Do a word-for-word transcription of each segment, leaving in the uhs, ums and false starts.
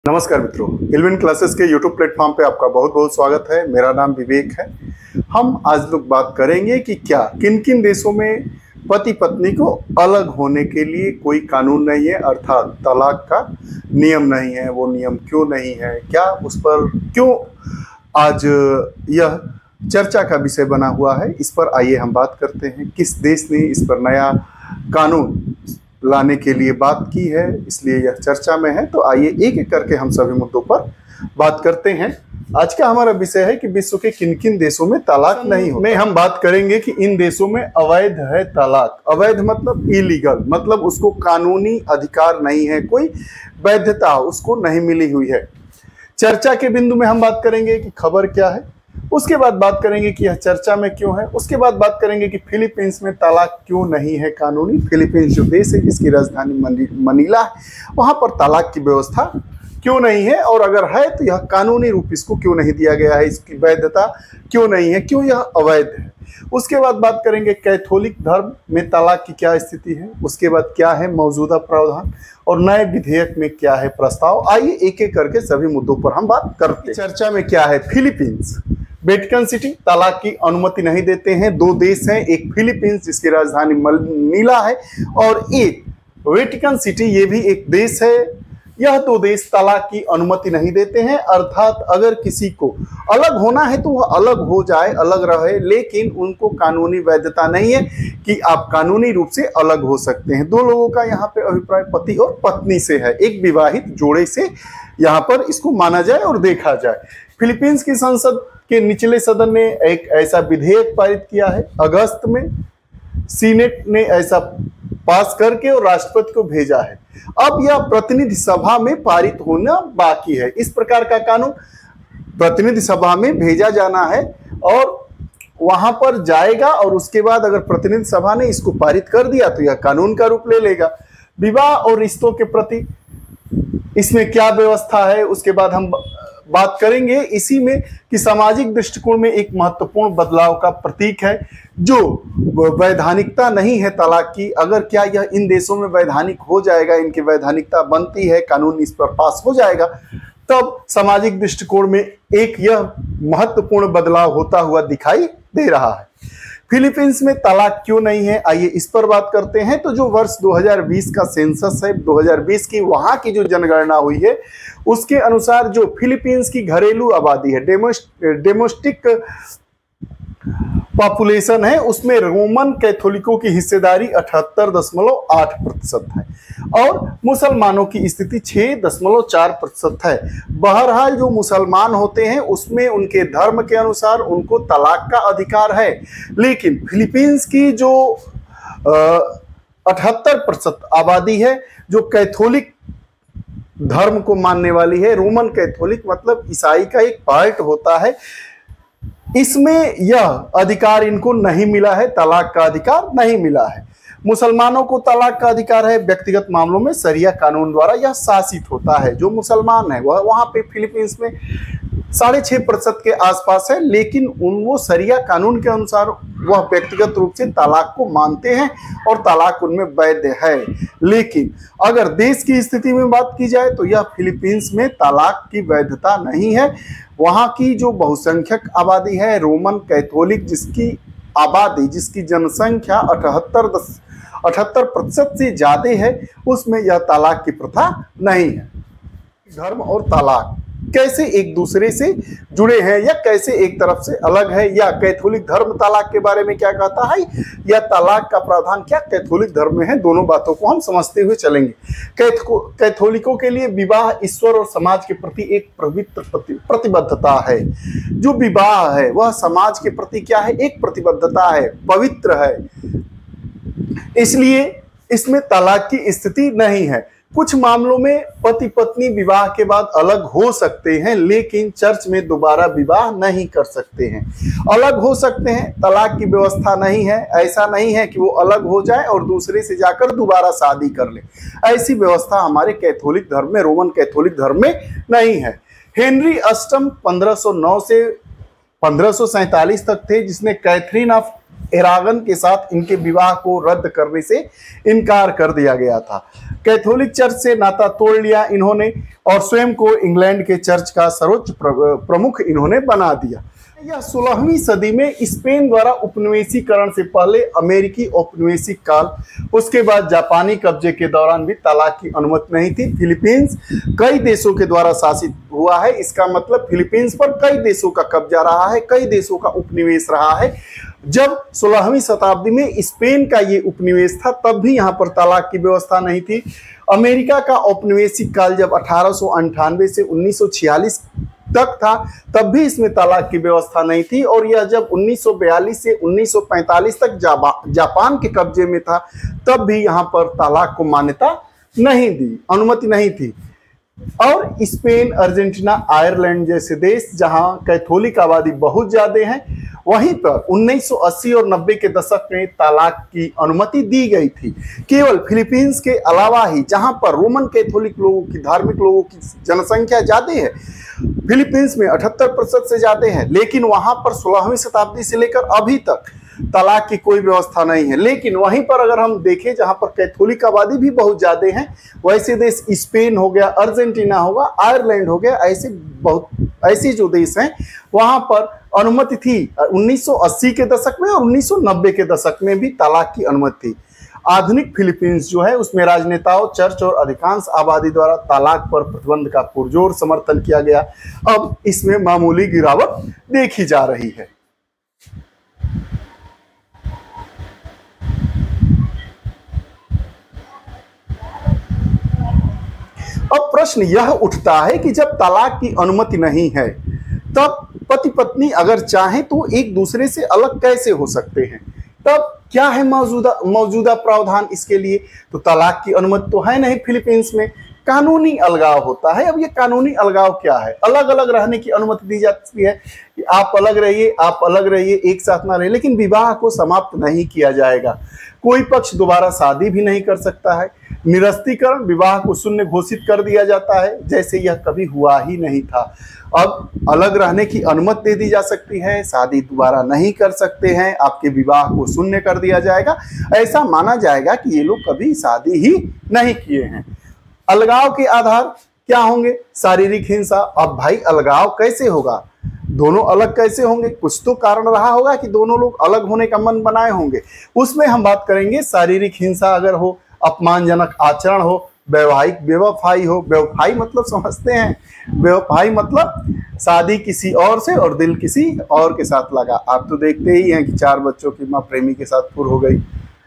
नमस्कार मित्रों, eleven classes के यूट्यूब प्लेटफॉर्म पे आपका बहुत बहुत स्वागत है। मेरा नाम विवेक है। हम आज लोग बात करेंगे कि क्या किन किन देशों में पति पत्नी को अलग होने के लिए कोई कानून नहीं है, अर्थात तलाक का नियम नहीं है। वो नियम क्यों नहीं है, क्या उस पर क्यों आज यह चर्चा का विषय बना हुआ है, इस पर आइए हम बात करते हैं। किस देश ने इस पर नया कानून लाने के लिए बात की है, इसलिए यह चर्चा में है। तो आइए एक एक करके हम सभी मुद्दों पर बात करते हैं। आज का हमारा विषय है कि विश्व के किन किन देशों में तलाक नहीं होता। में हम बात करेंगे कि इन देशों में अवैध है तलाक। अवैध मतलब इलीगल, मतलब उसको कानूनी अधिकार नहीं है, कोई वैधता उसको नहीं मिली हुई है। चर्चा के बिंदु में हम बात करेंगे कि खबर क्या है, उसके बाद बात करेंगे कि यह चर्चा में क्यों है, उसके बाद बात करेंगे कि फिलीपींस में तलाक क्यों नहीं है कानूनी। फिलीपींस जो देश है जिसकी राजधानी मनीला है, वहां पर तलाक की व्यवस्था क्यों नहीं है, और अगर है तो यह कानूनी रूप इसको क्यों नहीं दिया गया है, इसकी वैधता क्यों नहीं है, क्यों यह अवैध है। उसके बाद बात करेंगे कैथोलिक धर्म में तलाक की क्या स्थिति है, उसके बाद क्या है मौजूदा प्रावधान और नए विधेयक में क्या है प्रस्ताव। आइए एक एक करके सभी मुद्दों पर हम बात करते हैं। चर्चा में क्या है, फिलीपींस वेटिकन सिटी तलाक की अनुमति नहीं देते हैं। दो देश हैं, एक फिलीपींस जिसकी राजधानी मनीला है और एक वेटिकन सिटी, ये भी एक देश है। यह दो देश तलाक की अनुमति नहीं देते हैं, अर्थात अगर किसी को अलग होना है तो वह अलग हो जाए, अलग रहे, लेकिन उनको कानूनी वैधता नहीं है कि आप कानूनी रूप से अलग हो सकते हैं। दो लोगों का यहाँ पे अभिप्राय पति और पत्नी से है, एक विवाहित जोड़े से यहाँ पर इसको माना जाए और देखा जाए। फिलीपींस की संसद के निचले सदन ने एक ऐसा विधेयक पारित किया है अगस्त में। सीनेट ने ऐसा पास करके और राष्ट्रपति को भेजा है। अब यह प्रतिनिधि सभा में पारित होना बाकी है। इस प्रकार का कानून प्रतिनिधि सभा में भेजा जाना है और वहां पर जाएगा, और उसके बाद अगर प्रतिनिधि सभा ने इसको पारित कर दिया तो यह कानून का रूप ले लेगा। विवाह और रिश्तों के प्रति इसमें क्या व्यवस्था है, उसके बाद हम बात करेंगे इसी में कि सामाजिक दृष्टिकोण में एक महत्वपूर्ण बदलाव का प्रतीक है जो वैधानिकता नहीं है तलाक की। अगर क्या यह इन देशों में वैधानिक हो जाएगा, इनकी वैधानिकता बनती है, कानून इस पर पास हो जाएगा, तब सामाजिक दृष्टिकोण में एक यह महत्वपूर्ण बदलाव होता हुआ दिखाई दे रहा है। फिलीपींस में तलाक क्यों नहीं है, आइए इस पर बात करते हैं। तो जो वर्ष दो हज़ार बीस का सेंसस है, दो हज़ार बीस की वहां की जो जनगणना हुई है, उसके अनुसार जो फिलीपींस की घरेलू आबादी है, डोमेस्टिक पॉपुलेशन है, उसमें रोमन कैथोलिकों की हिस्सेदारी अठहत्तर दशमलव आठ प्रतिशत है और मुसलमानों की स्थिति छह दशमलव चार प्रतिशत है। बहरहाल जो मुसलमान होते हैं उसमें उनके धर्म के अनुसार उनको तलाक का अधिकार है, लेकिन फिलीपींस की जो अठहत्तर प्रतिशत आबादी है जो कैथोलिक धर्म को मानने वाली है, रोमन कैथोलिक मतलब ईसाई का एक पार्ट होता है, इसमें यह अधिकार इनको नहीं मिला है, तलाक का अधिकार नहीं मिला है। मुसलमानों को तलाक का अधिकार है, व्यक्तिगत मामलों में शरिया कानून द्वारा यह शासित होता है। जो मुसलमान है वह वहां पे फिलीपींस में साढ़े छह प्रतिशत के आसपास है, लेकिन उन वो शरिया कानून के अनुसार वह व्यक्तिगत रूप से तलाक को मानते हैं और तलाक उनमें वैध है। लेकिन अगर देश की स्थिति में बात की जाए तो यह फिलीपींस में तलाक की वैधता नहीं है। वहां की जो बहुसंख्यक आबादी है रोमन कैथोलिक, जिसकी आबादी जिसकी जनसंख्या अठहत्तर दस अठहत्तर प्रतिशत से ज्यादा है, उसमें यह तलाक की प्रथा नहीं है। धर्म और तलाक कैसे एक दूसरे से जुड़े हैं या कैसे एक तरफ से अलग है, या कैथोलिक धर्म तलाक के बारे में क्या कहता है, या तलाक का प्रावधान क्या कैथोलिक धर्म में है, दोनों बातों को हम समझते हुए चलेंगे। कैथोलिकों के लिए विवाह ईश्वर और समाज के प्रति एक पवित्र प्रतिबद्धता है। जो विवाह है वह समाज के प्रति क्या है, एक प्रतिबद्धता है, पवित्र है, इसलिए इसमें तलाक की स्थिति नहीं है। कुछ मामलों में पति पत्नी विवाह के बाद अलग हो सकते हैं, लेकिन चर्च में दोबारा विवाह नहीं कर सकते हैं। अलग हो सकते हैं, तलाक की व्यवस्था नहीं है। ऐसा नहीं है कि वो अलग हो जाए और दूसरे से जाकर दोबारा शादी कर ले, ऐसी व्यवस्था हमारे कैथोलिक धर्म में, रोमन कैथोलिक धर्म में नहीं है। हेनरी अष्टम पंद्रह सौ नौ से पंद्रह सौ सैंतालीस तक थे, जिसने कैथरीन ऑफ एरागन के साथ इनके विवाह को रद्द करने से इनकार कर दिया गया था। कैथोलिक चर्च से नाता तोड़ लिया इन्होंने और स्वयं को इंग्लैंड के चर्च का सर्वोच्च प्रमुख इन्होंने बना दिया। यह सोलहवीं सदी में स्पेन द्वारा उपनिवेशीकरण से पहले अमेरिकी औपनिवेशिक काल, उसके बाद जापानी कब्जे के दौरान भी तलाक की अनुमति नहीं थी। फिलीपींस कई देशों के द्वारा शासित हुआ है, इसका मतलब फिलीपींस पर कई देशों का कब्जा रहा है, कई देशों का उपनिवेश रहा है। जब सोलहवीं शताब्दी में स्पेन का ये उपनिवेश था तब भी यहाँ पर तलाक की व्यवस्था नहीं थी। अमेरिका का औपनिवेशिक काल जब अठारह सौ अंठानवे से उन्नीस सौ छियालीस तक था तब भी इसमें तलाक की व्यवस्था नहीं थी, और यह जब उन्नीस सौ बयालीस से उन्नीस सौ पैंतालीस तक जापान के कब्जे में था तब भी यहाँ पर तलाक को मान्यता नहीं दी, अनुमति नहीं थी। और स्पेन, अर्जेंटीना, आयरलैंड जैसे देश जहां कैथोलिक आबादी बहुत ज्यादा है, वहीं पर उन्नीस सौ अस्सी और नब्बे के दशक में तलाक की अनुमति दी गई थी। केवल फिलीपींस के अलावा ही जहां पर रोमन कैथोलिक लोगों की, धार्मिक लोगों की जनसंख्या ज्यादा है, फिलीपींस में अठहत्तर प्रतिशत से ज्यादा है, लेकिन वहां पर सोलहवीं शताब्दी से लेकर अभी तक तलाक की कोई व्यवस्था नहीं है। लेकिन वहीं पर अगर हम देखें जहां पर कैथोलिक आबादी भी बहुत ज्यादा है, वैसे देश स्पेन हो गया, अर्जेंटीना होगा, आयरलैंड हो गया, ऐसे बहुत ऐसे जो देश हैं वहां पर अनुमति थी। उन्नीस सौ अस्सी के दशक में और उन्नीस सौ नब्बे के दशक में भी तलाक की अनुमति थी। आधुनिक फिलीपींस जो है उसमें राजनेताओं, चर्च और अधिकांश आबादी द्वारा तलाक पर प्रतिबंध का पुरजोर समर्थन किया गया। अब इसमें मामूली गिरावट देखी जा रही है। अब प्रश्न यह उठता है कि जब तलाक की अनुमति नहीं है तब पति पत्नी अगर चाहें तो एक दूसरे से अलग कैसे हो सकते हैं? तब क्या है मौजूदा मौजूदा प्रावधान इसके लिए? तो तलाक की अनुमति तो है नहीं फिलीपींस में, कानूनी अलगाव होता है। अब ये कानूनी अलगाव क्या है? अलग अलग रहने की अनुमति दी जाती है कि आप अलग रहिए, आप अलग रहिए, एक साथ ना रहिए, लेकिन विवाह को समाप्त नहीं किया जाएगा। कोई पक्ष दोबारा शादी भी नहीं कर सकता है। निरस्तीकरण, विवाह को शून्य घोषित कर दिया जाता है जैसे यह कभी हुआ ही नहीं था। अब अलग रहने की अनुमति दे दी जा सकती है, शादी दोबारा नहीं कर सकते हैं, आपके विवाह को शून्य कर दिया जाएगा, ऐसा माना जाएगा कि ये लोग कभी शादी ही नहीं किए हैं। अलगाव के आधार क्या होंगे? शारीरिक हिंसा। अब भाई अलगाव कैसे होगा? दोनों अलग कैसे होंगे? कुछ तो कारण रहा होगा कि दोनों लोग अलग होने का मन बनाए होंगे। उसमें हम बात करेंगे शारीरिक हिंसा अगर हो, अपमानजनक आचरण हो, वैवाहिक बेवफाई हो। बेवफाई मतलब समझते हैं? बेवफाई मतलब शादी किसी और से और दिल किसी और के साथ लगा। आप तो देखते ही हैं कि चार बच्चों की मां प्रेमी के साथ फुर हो गई।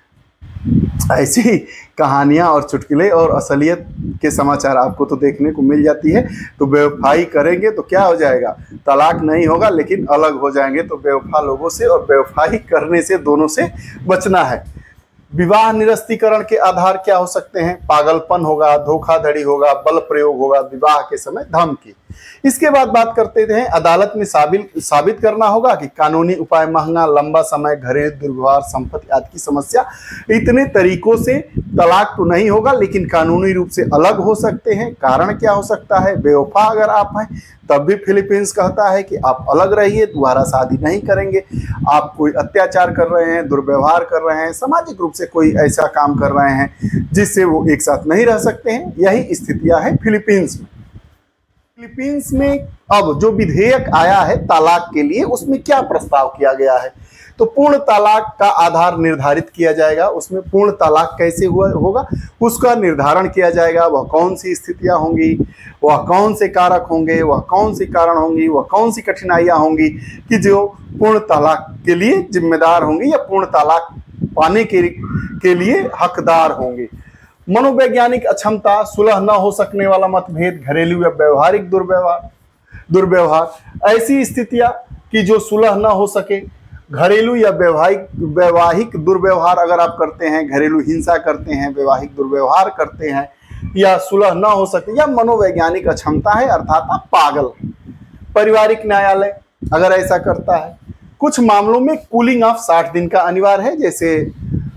ऐसी कहानियां और चुटकुले और असलियत के समाचार आपको तो देखने को मिल जाती है। तो बेवफाई करेंगे तो क्या हो जाएगा? तलाक नहीं होगा लेकिन अलग हो जाएंगे। तो बेवफा लोगों से और बेवफाई करने से दोनों से बचना है। विवाह निरस्तीकरण के आधार क्या हो सकते हैं? पागलपन होगा, धोखाधड़ी होगा, बल प्रयोग होगा, विवाह के समय धमकी। इसके बाद बात करते हैं अदालत में साबित साबित करना होगा कि कानूनी उपाय महंगा, लंबा समय, घरेलू दुर्व्यवहार, संपत्ति आदि की समस्या। इतने तरीकों से तलाक तो नहीं होगा लेकिन कानूनी रूप से अलग हो सकते हैं। कारण क्या हो सकता है? बेवफा अगर आप हैं तब भी फिलीपींस कहता है कि आप अलग रहिए, दोबारा शादी नहीं करेंगे। आप कोई अत्याचार कर रहे हैं, दुर्व्यवहार कर रहे हैं, सामाजिक रूप से कोई ऐसा काम कर रहे हैं जिससे वो एक साथ नहीं रह सकते हैं। यही स्थितियां हैं फिलीपींस में। फिलीपींस में अब जो विधेयक आया है तलाक के लिए, उसमें क्या प्रस्ताव किया गया है? तो पूर्ण तलाक का आधार निर्धारित किया जाएगा। उसमें पूर्ण तलाक कैसे हुआ होगा उसका निर्धारण किया जाएगा। वह कौन सी स्थितियां होंगी, वह कौन से कारक होंगे, वह कौन सी कारण होंगी, वह कौन सी कठिनाइयां होंगी कि जो पूर्ण तलाक के लिए जिम्मेदार होंगी या पूर्ण तलाक पाने के, के लिए हकदार होंगे। मनोवैज्ञानिक अक्षमता, सुलह न हो सकने वाला मतभेद, घरेलू या व्यवहारिक दुर्व्यवहार दुर्व्यवहार ऐसी स्थितियां कि जो सुलह न हो सके। घरेलू या वैवाहिक वैवाहिक दुर्व्यवहार अगर आप करते हैं, घरेलू हिंसा करते हैं, वैवाहिक दुर्व्यवहार करते हैं या सुलह न हो सके, या मनोवैज्ञानिक अक्षमता है अर्थात आप पागल। पारिवारिक न्यायालय अगर ऐसा करता है। कुछ मामलों में कूलिंग ऑफ साठ दिन का अनिवार्य है, जैसे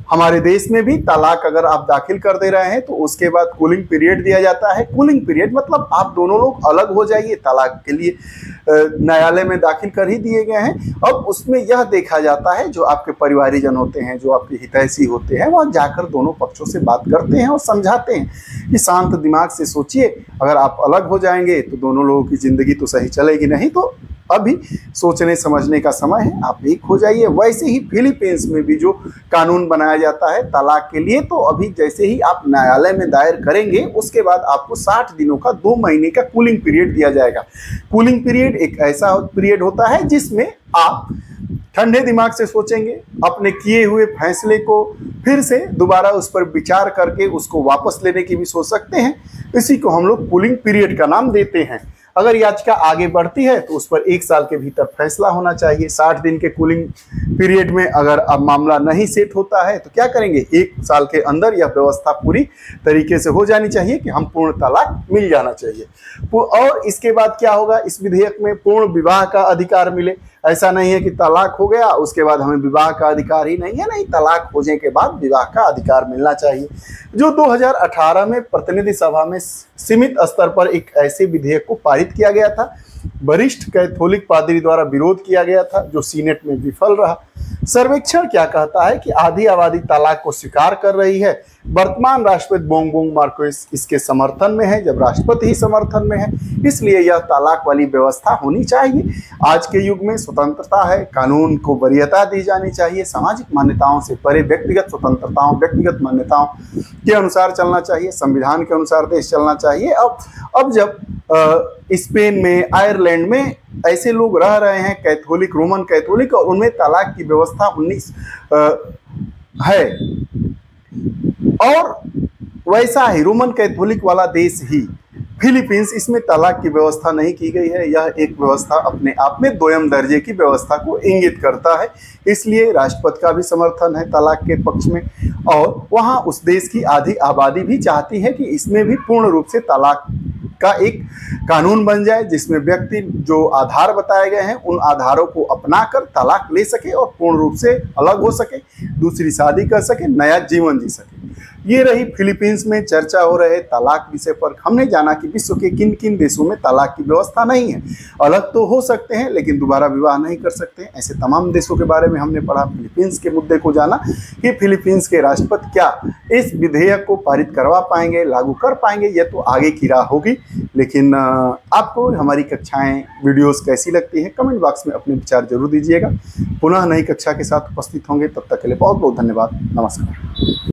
हमारे देश में भी तलाक अगर आप दाखिल कर दे रहे हैं तो उसके बाद कूलिंग पीरियड दिया जाता है। कूलिंग पीरियड मतलब आप दोनों लोग अलग हो जाइए, तलाक के लिए न्यायालय में दाखिल कर ही दिए गए हैं। अब उसमें यह देखा जाता है, जो आपके परिवारीजन होते हैं, जो आपके हितैषी होते हैं, वह जाकर दोनों पक्षों से बात करते हैं और समझाते हैं कि शांत दिमाग से सोचिए, अगर आप अलग हो जाएंगे तो दोनों लोगों की ज़िंदगी तो सही चलेगी नहीं, तो अभी सोचने समझने का समय है, आप एक हो जाइए। वैसे ही फिलीपींस में भी जो कानून बनाया जाता है तलाक के लिए, तो अभी जैसे ही आप न्यायालय में दायर करेंगे उसके बाद आपको साठ दिनों का दो महीने का कूलिंग पीरियड दिया जाएगा। कूलिंग पीरियड एक ऐसा पीरियड होता है जिसमें आप ठंडे दिमाग से सोचेंगे, अपने किए हुए फैसले को फिर से दोबारा उस पर विचार करके उसको वापस लेने की भी सोच सकते हैं। इसी को हम लोग कूलिंग पीरियड का नाम देते हैं। अगर याचिका आगे बढ़ती है तो उस पर एक साल के भीतर फैसला होना चाहिए। साठ दिन के कूलिंग पीरियड में अगर अब मामला नहीं सेट होता है तो क्या करेंगे, एक साल के अंदर यह व्यवस्था पूरी तरीके से हो जानी चाहिए कि हम पूर्ण तलाक मिल जाना चाहिए। और इसके बाद क्या होगा, इस विधेयक में पूर्ण विवाह का अधिकार मिले। ऐसा नहीं है कि तलाक हो गया उसके बाद हमें विवाह का अधिकार ही नहीं है, नहीं, तलाक हो जाने के बाद विवाह का अधिकार मिलना चाहिए। जो दो हज़ार अठारह में प्रतिनिधि सभा में सीमित स्तर पर एक ऐसे विधेयक को पारित किया गया था, वरिष्ठ कैथोलिक पादरी द्वारा विरोध किया गया था, जो सीनेट में विफल रहा। सर्वेक्षण क्या कहता है कि आधी आबादी तलाक को स्वीकार कर रही है। वर्तमान राष्ट्रपति बोंगबोंग मार्कोस इसके समर्थन में है, जब राष्ट्रपति ही समर्थन में है, इसलिए यह तलाक वाली व्यवस्था होनी चाहिए। आज के युग में स्वतंत्रता है, कानून को वरीयता दी जानी चाहिए, सामाजिक मान्यताओं से परे व्यक्तिगत स्वतंत्रताओं, व्यक्तिगत मान्यताओं के अनुसार चलना चाहिए, संविधान के अनुसार देश चलना चाहिए। अब अब जब स्पेन में, आयरलैंड में ऐसे लोग रह रहे हैं कैथोलिक, रोमन कैथोलिक, और उनमें तलाक की व्यवस्था उन्नीस है, और वैसा ही रोमन कैथोलिक वाला देश ही फिलीपींस, इसमें तलाक की व्यवस्था नहीं की गई है। यह एक व्यवस्था अपने आप में दोयम दर्जे की व्यवस्था को इंगित करता है। इसलिए राष्ट्रपति का भी समर्थन है तलाक के पक्ष में, और वहाँ उस देश की आधी आबादी भी चाहती है कि इसमें भी पूर्ण रूप से तलाक का एक कानून बन जाए, जिसमें व्यक्ति जो आधार बताए गए हैं उन आधारों को अपनाकर तलाक ले सके और पूर्ण रूप से अलग हो सके, दूसरी शादी कर सके, नया जीवन जी सके। ये रही फिलीपींस में चर्चा हो रहे तलाक विषय पर। हमने जाना कि विश्व के किन किन देशों में तलाक की व्यवस्था नहीं है। अलग तो हो सकते हैं लेकिन दोबारा विवाह नहीं कर सकते। ऐसे तमाम देशों के बारे में हमने पढ़ा। फिलीपींस के मुद्दे को जाना कि फिलीपींस के राष्ट्रपति क्या इस विधेयक को पारित करवा पाएंगे, लागू कर पाएंगे, यह तो आगे की राह होगी। लेकिन आपको हमारी कक्षाएं, वीडियोस कैसी लगती हैं, कमेंट बॉक्स में अपने विचार जरूर दीजिएगा। पुनः नई कक्षा के साथ उपस्थित होंगे, तब तक के लिए बहुत बहुत धन्यवाद। नमस्कार।